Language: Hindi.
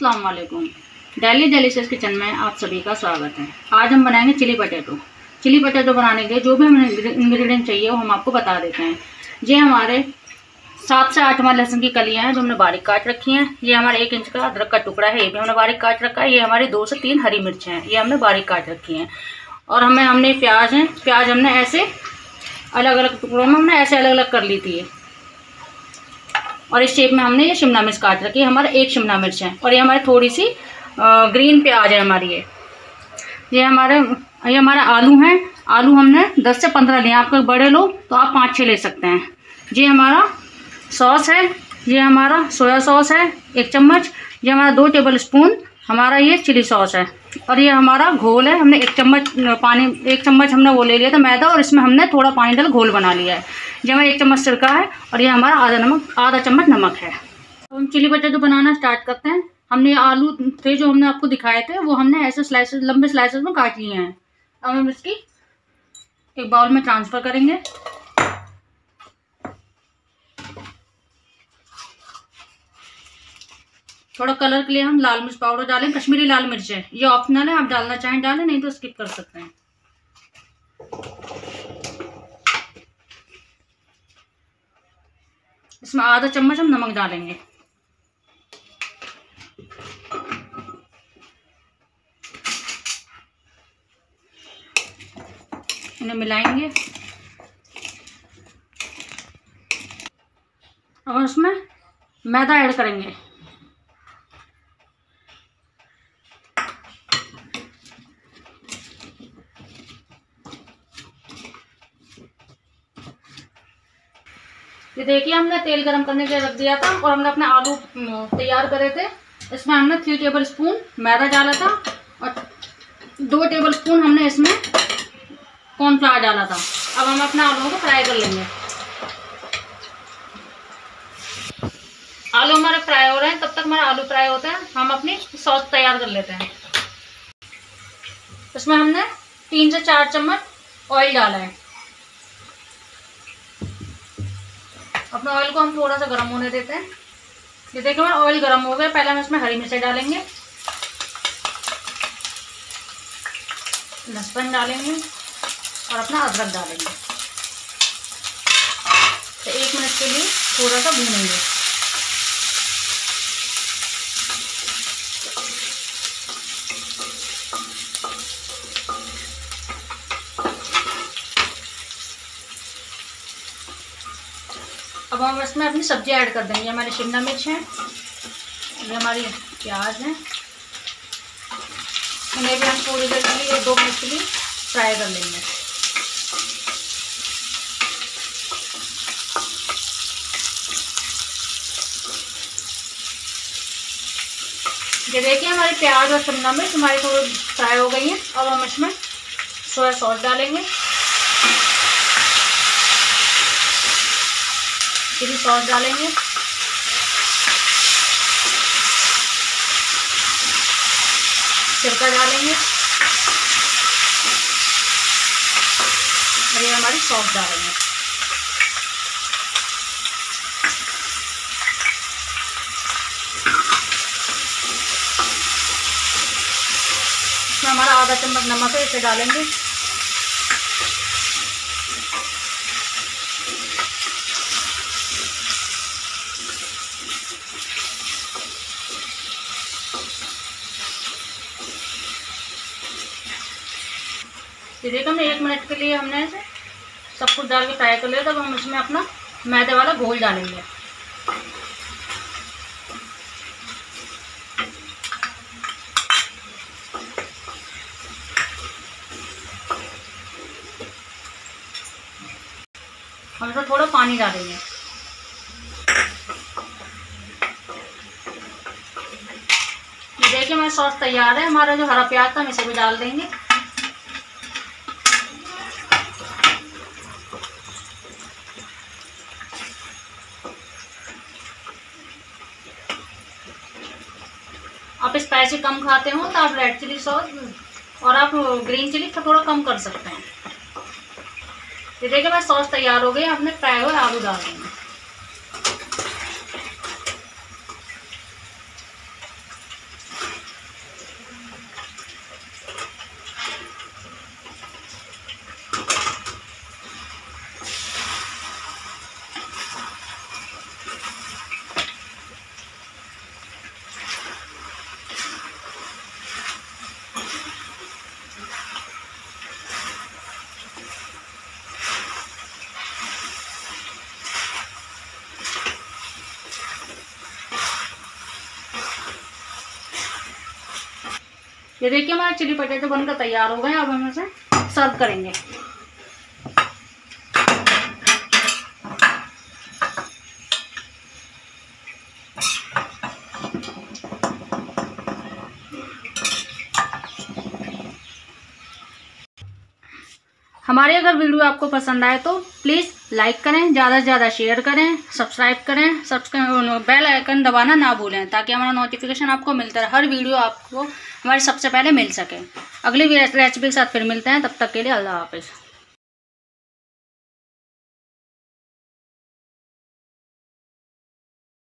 अस्सलाम वालेकुम। डेली डिलीशियस किचन में आप सभी का स्वागत है। आज हम बनाएंगे चिली पटेटो। चिली पटेटो बनाने के लिए जो भी हमें इंग्रेडिएंट चाहिए वो हम आपको बता देते हैं। ये हमारे 7 से 8 हमारे लहसुन की कलियां हैं जो हमने बारीक काट रखी हैं। ये हमारे 1 इंच का अदरक का टुकड़ा है, ये भी हमने बारीक काट रखा है। ये हमारी 2 से 3 हरी मिर्च हैं, ये हमने बारीक काट रखी हैं। और हमने प्याज हैं, प्याज हमने ऐसे अलग अलग टुकड़ों में हमने ऐसे अलग अलग कर ली थी। और इस शेप में हमने ये शिमला मिर्च काट रखी है, हमारा 1 शिमला मिर्च है। और ये हमारी थोड़ी सी ग्रीन प्याज है हमारी। ये हमारा आलू हैं। आलू हमने 10 से 15 लिए, आप बड़े लो तो आप 5-6 ले सकते हैं। ये हमारा सॉस है, ये हमारा सोया सॉस है 1 चम्मच। ये हमारा 2 टेबल स्पून हमारा ये चिली सॉस है। और ये हमारा घोल है, हमने 1 चम्मच पानी 1 चम्मच हमने वो ले लिया था मैदा, और इसमें हमने थोड़ा पानी डाल घोल बना लिया है। ये हमारा 1 चम्मच सिरका है, और ये हमारा आधा चम्मच नमक है। तो हम चिली पटेटो बनाना स्टार्ट करते हैं। हमने आलू थे जो हमने आपको दिखाए थे, वो हमने ऐसे स्लाइसेस लंबे स्लाइसेस में काट लिए हैं। अब हम इसकी एक बाउल में ट्रांसफ़र करेंगे। थोड़ा कलर के लिए हम लाल मिर्च पाउडर डालें, कश्मीरी लाल मिर्च है, ये ऑप्शनल है, आप डालना चाहें डालें, नहीं तो स्किप कर सकते हैं। इसमें आधा चम्मच हम नमक डालेंगे। इन्हें मिलाएंगे। और उसमें मैदा ऐड करेंगे। ये देखिए, हमने तेल गरम करने के लिए रख दिया था, और हमने अपने आलू तैयार करे थे। इसमें हमने 3 टेबल स्पून मैदा डाला था, और 2 टेबल स्पून हमने इसमें कॉर्नफ्लावर डाला था। अब हम अपने आलूओं को फ्राई कर लेंगे। आलू हमारे फ्राई हो रहे हैं, तब तक हमारा आलू फ्राई होता है, हम अपनी सॉस तैयार कर लेते हैं। इसमें हमने 3 से 4 चम्मच ऑयल डाला है। अपने ऑयल को हम थोड़ा सा गर्म होने देते हैं। ये देखिए हमारा ऑयल गर्म हो गया। पहले हम इसमें हरी मिर्च डालेंगे, लहसुन डालेंगे, और अपना अदरक डालेंगे। तो 1 मिनट के लिए थोड़ा सा भूनेंगे। अब हम इसमें अपनी सब्जी ऐड कर देंगे। हमारी शिमला मिर्च है, ये हमारी प्याज है, इन्हें भी हम थोड़ी देर के लिए 2 मिनट के लिए फ्राई कर लेंगे। ये देखिए हमारी प्याज और शिमला मिर्च हमारी थोड़ी फ्राई हो गई है। अब हम इसमें सोया सॉस डालेंगे, चिली सॉस डालेंगे, सिरका डालेंगे, और ये हमारी सॉस डालेंगे। इसमें हमारा आधा चम्मच नमक है, इसे डालेंगे। ये देखो हमने 1 मिनट के लिए हमने सब कुछ डाल के फ्राई कर लिया। तब हम इसमें अपना मैदे वाला घोल डालेंगे। हम इसमें थोड़ा पानी डालेंगे। ये देखिए हमारा सॉस तैयार है। हमारा जो हरा प्याज था हम इसे भी डाल देंगे। आप स्पाइसी कम खाते हो तो आप रेड चिली सॉस और आप ग्रीन चिली थोड़ा कम कर सकते हैं। ये देखिए हमारी सॉस तैयार हो गई। हमने फ्राई हुए आलू डाल देंगे। ये देखिए हमारे चिली पटेटो बनकर तैयार हो गए। अब हम इसे सर्व करेंगे। हमारी अगर वीडियो आपको पसंद आए तो प्लीज़ लाइक करें, ज़्यादा से ज़्यादा शेयर करें, सब्सक्राइब करें, बेल आइकन दबाना ना भूलें ताकि हमारा नोटिफिकेशन आपको मिलता रहे, हर वीडियो आपको हमारी सबसे पहले मिल सके। अगली रेसिपी के साथ फिर मिलते हैं, तब तक के लिए अल्लाह हाफिज़।